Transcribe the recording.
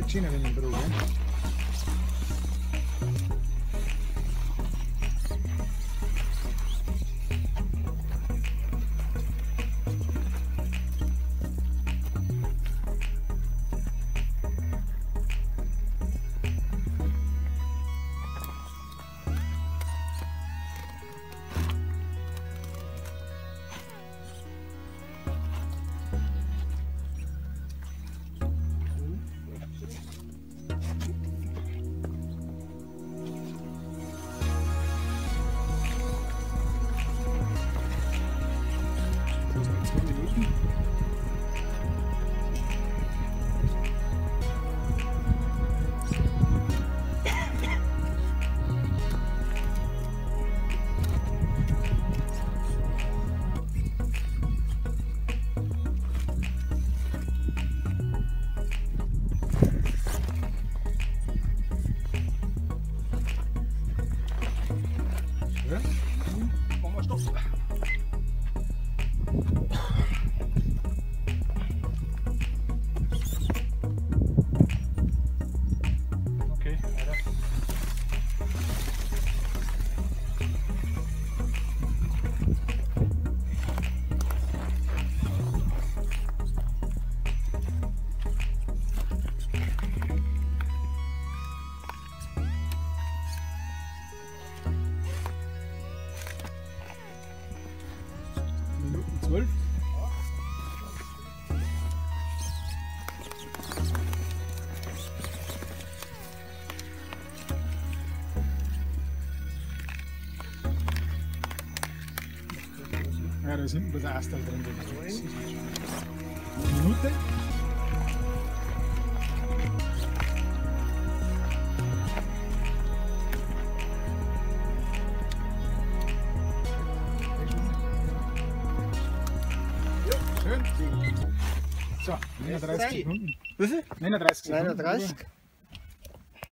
vicino viene in bru, Machen wir Stopp. Okay, weiter. Minuten 12. Ja, da ist hinten das Astal drin. Eine Minute. Schön. So, 39 Sekunden. Wie viel? 39 Sekunden. 39.